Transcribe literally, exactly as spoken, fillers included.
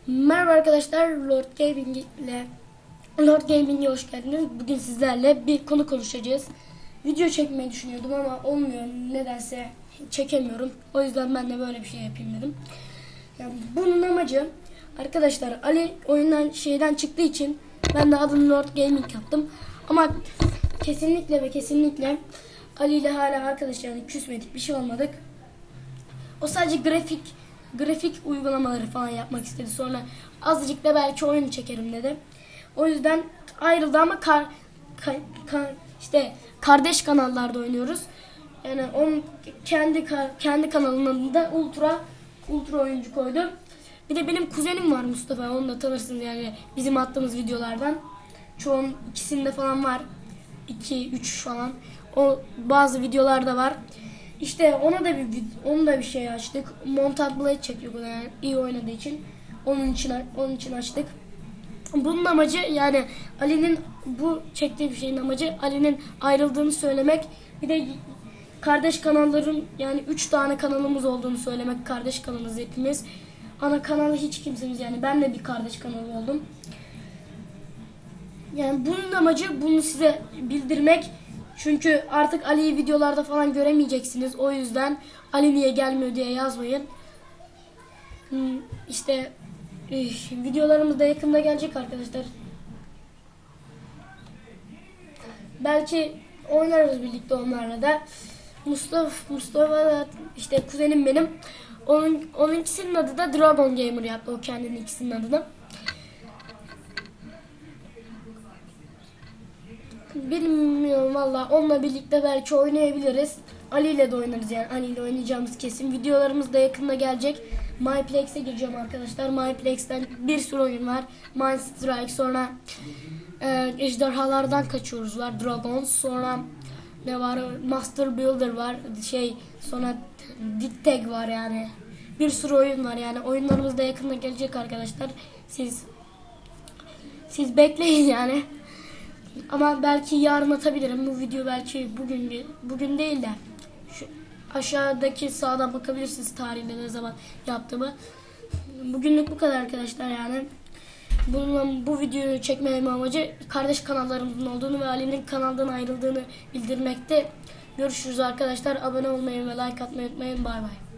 Merhaba arkadaşlar, Lord Gaming ile Lord Gaming'e hoş geldiniz. Bugün sizlerle bir konu konuşacağız. Video çekmeyi düşünüyordum ama olmuyor, nedense çekemiyorum. O yüzden ben de böyle bir şey yapayım dedim. Yani bunun amacı arkadaşlar, Ali oyundan şeyden çıktığı için ben de adını Lord Gaming yaptım. Ama kesinlikle ve kesinlikle Ali ile hala arkadaş, yani küsmedik, bir şey olmadık. O sadece grafik grafik uygulamaları falan yapmak istedi. Sonra azıcık da belki oyun çekerim dedi. O yüzden ayrıldı ama kar, kar, kar, işte kardeş kanallarda oynuyoruz. Yani onun kendi kendi kanalının adını da Ultra Ultra oyuncu koydu. Bir de benim kuzenim var, Mustafa. Onu da tanırsınız yani, bizim attığımız videolardan. Çoğun ikisinde falan var. iki üç falan. O bazı videolarda var. İşte ona da bir onu da bir şey açtık. Montad Blade çekiyor, yani iyi oynadığı için. Onun için onun için açtık. Bunun amacı, yani Ali'nin bu çektiği bir şeyin amacı Ali'nin ayrıldığını söylemek. Bir de kardeş kanalların, yani üç tane kanalımız olduğunu söylemek. Kardeş kanalımız hepimiz. Ana kanalı hiç kimsemiz, yani ben de bir kardeş kanalı oldum. Yani bunun amacı bunu size bildirmek. Çünkü artık Ali'yi videolarda falan göremeyeceksiniz. O yüzden Ali niye gelmiyor diye yazmayın. Hmm, işte e, videolarımız da yakında gelecek arkadaşlar. Belki oynarız birlikte onlarla da. Mustafa Mustafa da işte kuzenim benim. Onun onun ikisinin adı da Dragon Gamer yaptı. O kendinin ikisinin adını. Bilmiyorum valla, onunla birlikte belki oynayabiliriz. Ali ile de oynarız, yani Ali ile oynayacağımız kesin. Videolarımız da yakında gelecek. MyPlex'e gireceğim arkadaşlar. MyPlex'ten bir sürü oyun var. Mind Strike, sonra e, ejderhalardan kaçıyoruz var. Dragons, sonra ne var? Master Builder var. Şey, sonra Dig var yani. Bir sürü oyun var yani. Oyunlarımız da yakında gelecek arkadaşlar. Siz siz bekleyin yani. Ama belki yarın atabilirim. Bu video belki bugün bugün değil de şu aşağıdaki sağdan bakabilirsiniz tarihine, ne zaman yaptığımı. Bugünlük bu kadar arkadaşlar yani. Bunun, bu videoyu çekmemin amacı kardeş kanallarımızın olduğunu ve Ali'nin kanaldan ayrıldığını bildirmekte. Görüşürüz arkadaşlar. Abone olmayı ve like atmayı unutmayın. Bay bay.